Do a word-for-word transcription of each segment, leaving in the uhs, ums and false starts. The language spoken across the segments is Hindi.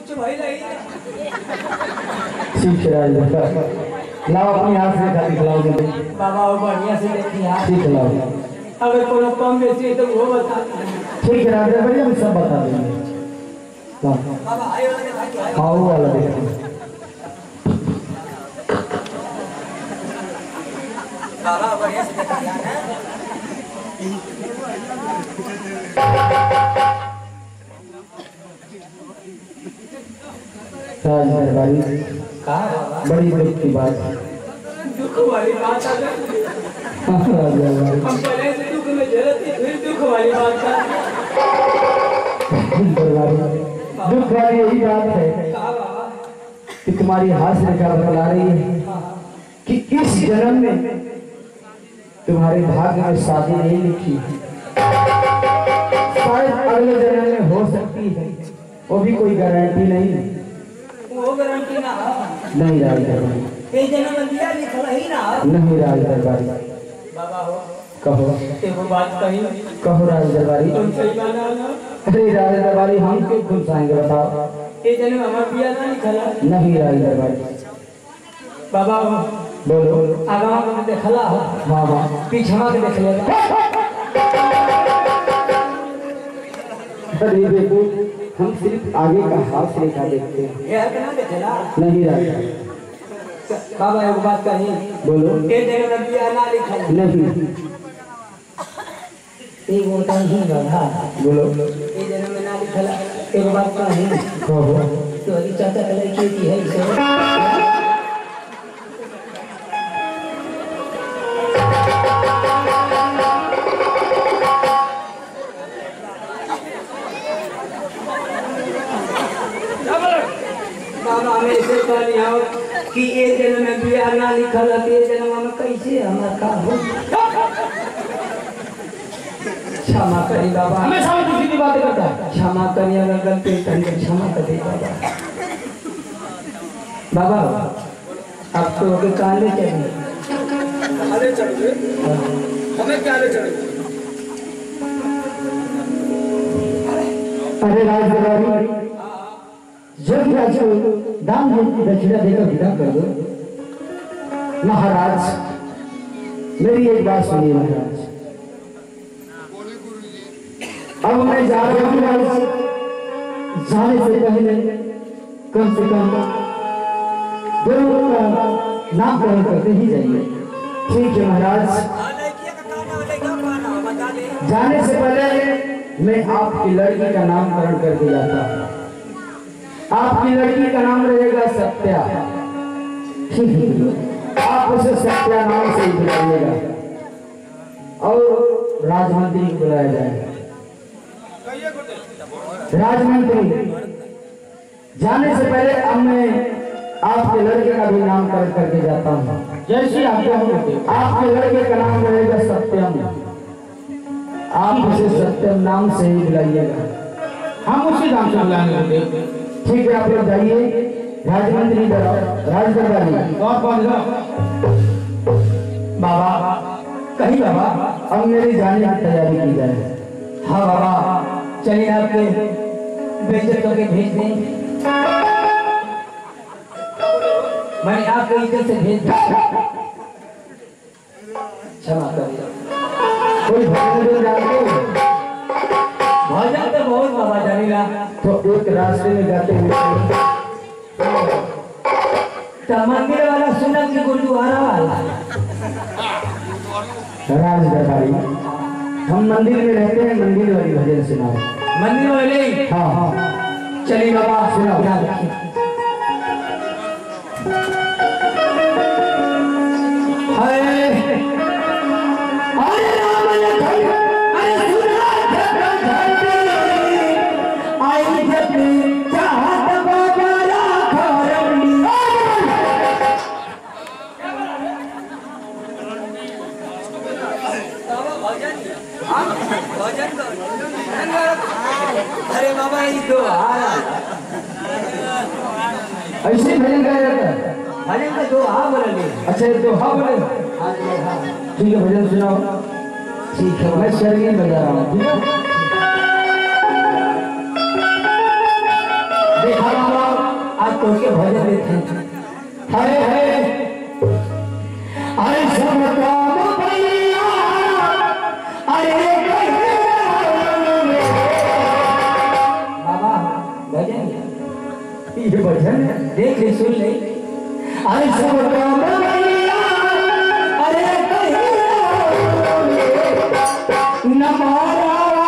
कुछ भाई नहीं ठीक है लाओ अपनी हाथ से खा दिखलाओ मुझे बाबा वो बढ़िया से देखिए हां ठीक लाओ अगर कोई कम बेसी है तो वो बता ठीक है राजा बढ़िया हम सब बता देंगे बाबा आयो वाला देखा क्या हां वो वाला देखो बाबा बढ़िया से देखा यार राज दरबारी कहा बड़ी बड़ी की बात दुख वाली बात आ गई राज दरबारी हम पहले से दुख में जलते फिर दुख वाली बात का दरबारी दुख वाली यही बात है कहा बाबा कि तुम्हारी हाथ रेखा बतला रही है कि इस जन्म में तुम्हारे भाग्य में शादी नहीं लिखी है शायद अगले जन्म में हो सकती है वो भी कोई गारंटी नहीं वो गारंटी ना नहीं राज दरबारी कई जन्म में दिया लिखा ही ना नहीं राज दरबारी बाबा हो कहो वो बात कही कहो राज दरबारी तुम सही माना ना अरे राज दरबारी हम क्यों खुश आएंगे बताओ ये जन्म हमारा दिया ना लिखला नहीं राज दरबारी बाबा हो बोलो आगा में देखला हो हाँ हाँ पीछवा के देख लेगा अरे देखो हम सिर्फ आगे का हाथ रेखा देखते हैं ये है ना देखला नहीं राज बाबा एक बात कही बोलो ये जन्म में दिया ना लिखला नहीं एक बोलता ही बाबा बोलो ये जन्म में ना लिखला एक बात कही कहो तो अभी चाचा कलर खेती है इसे बाबा हमें ऐसे कर लिया कि ये जन्म में बिया ना लिखल है ये जन्म में कैसे हमारा का हो क्षमा करी बाबा हमेशा में दूसरी बात करता है क्षमा करी अगर गलती करी क्षमा करी बाबा बाबा आप तो के काले चाहिए काले चाहिए हमें क्या ले चाहिए अरे राज दरबारी जब राज को दान की दक्षिणा देकर विदा कर दो महाराज मेरी एक बात सुनिए महाराज अब मैं जा रहा हूँ राज जाने से पहले कम से कम दोनों का नामकरण करते ही जाइए ठीक है महाराज जाने से पहले मैं आपकी लड़की का नामकरण करके जाता हूँ आपकी लड़की का नाम रहेगा सत्या ठीक है आप उसे सत्या नाम से ही बुलाइएगा और राजमंत्री को बुलाया जाएगा राजमंत्री जाने से पहले अब मैं आपके लड़के का भी नामकरण करके जाता हूँ जैसे आपके लड़के का नाम रहेगा सत्यम आप उसे सत्यम नाम से ही बुलाइएगा हम उसी नाम से बुलाएंगे ठीक है आप लोग जाइए राजमंत्री राज दरबारी और कौन बाबा कहीं बाबा अब मेरी जाने की तैयारी की जाए हाँ बाबा चलिए आपके बेइज्जत करके भेज दें मैंने आपको इज्जत से भेज दिया क्षमा करिए कोई भजन जानते हो भजन तो बहुत बाबा जानेगा तो एक रास्ते में जाते हुए तो मंदिर वाला सुना कि गुरुद्वारा वाला राज दरबारी हम मंदिर में रहते हैं मंदिर वाली भजन सुनाओ मंदिर वाले हाँ हाँ चलिए बाबा सुनाओ अरे बाबा ये दो ऐसे भजन गाया जाता है भजन का दो हाँ बोलेंगे अच्छा ये तो हाँ बोले ठीक है भजन सुनाओ ठीक है मैं शरीर बजा रहा हूँ ठीक है देखा तो के भजन देते हैं। हाय हाय अरे सब काम भैया अरे बाबा भजन ये भजन है। देख ले सुन ले। अरे सब काम भैया अरे नमारा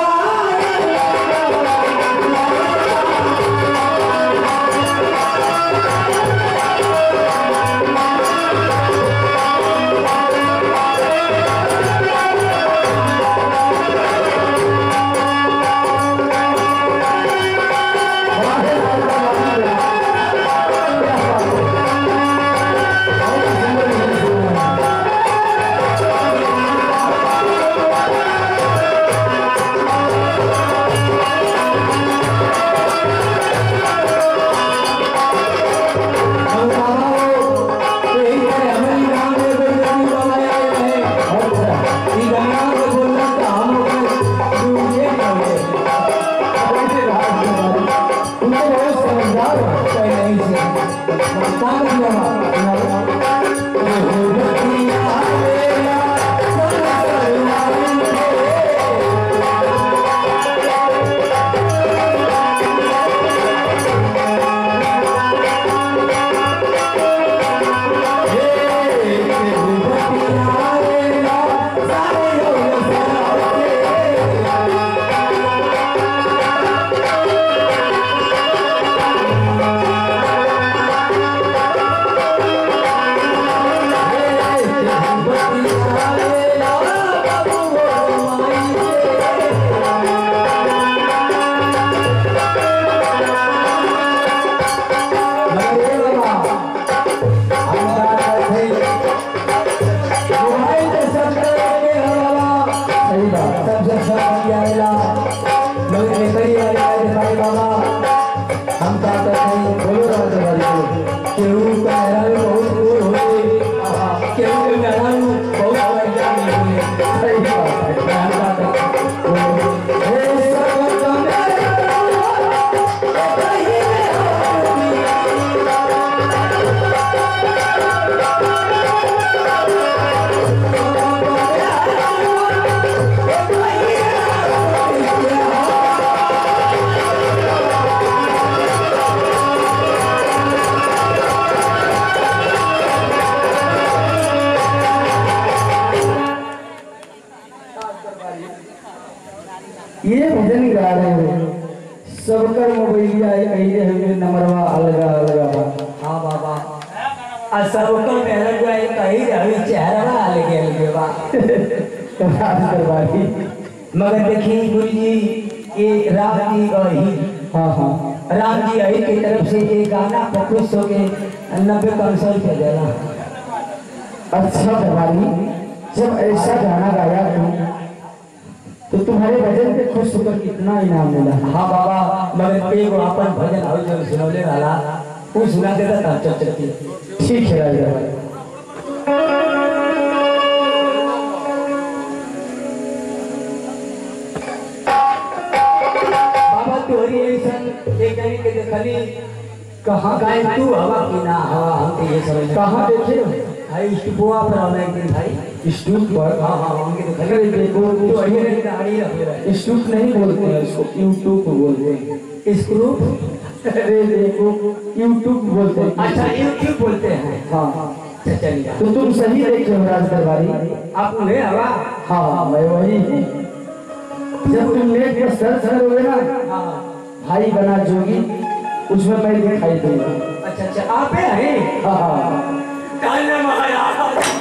ये भजन गा रहे हो सबकर मोबाइलिया कहिए हुए नंबरवा अलगा अलगा। हाँ बाबा आ सबको मेहनत जाए कहीं रही चेहरा अलगे अलगे बा। दरबारी मगर देखिए गुरु जी ये राम जी अही हाँ हाँ राम जी अही की तरफ से ये गाना खुश होके नब्बे कंसल पे देना। अच्छा दरबारी जब ऐसा गाना गाया तुम तो तुम्हारे भजन पे खुश होकर कितना इनाम मिला। हाँ बाबा मगर एक अपन भजन हो जो सुनौले वाला वो सुना देता था चल चलती। ठीक है राजा बाबा तोरी ऐसा एक जनी के देखली कहाँ गाय तू हवा की ना हवा हम तो ये समझ कहाँ देखे भाई स्टूपुआ पर हम एक दिन भाई स्टूप पर हाँ हाँ उनके तो अरे देखो तो अहिए की दाढ़ी रखे रहे स्टूप नहीं बोलते हैं इसको यूट्यूब बोलते हैं। स्क्रूप अरे देखो यूट्यूब बोलते हैं। अच्छा यूट्यूब बोलते हैं। हाँ अच्छा चलिए तो तुम सही देखे हो राज दरबारी। आप उन्हें हवा हाँ हाँ मैं वही हूँ। जब तुम नेट पर सर्च करोगे ना हाँ भाई बना जोगी उसमें मैं दिखाई दूंगा। अच्छा अच्छा आप हैं हाँ हाँ कान्हा महाराज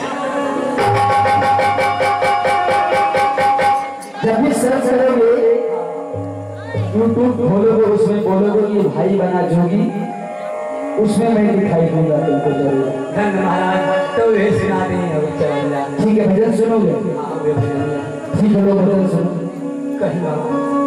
जब भी सर्च करोगे यूट्यूब खोलोगे उसमें बोलोगे कि भाई बना जोगी उसमें मैं दिखाई दूंगा तुमको जरूर। धन महाराज तो वे सुना दें अब चल जा ठीक है भजन सुनोगे। हाँ वे भजन ठीक है लो भजन सुनो। कहीं बाबा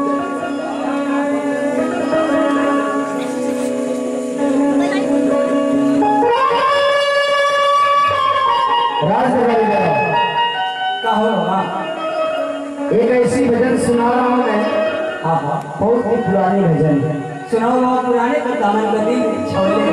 राज दरबारी कहो बाबा एक ऐसी भजन सुना रहा हूँ मैं। हाँ हाँ बहुत ही पुरानी भजन है। सुनाओ बाबा पुराने तो दामन गदी छोड़े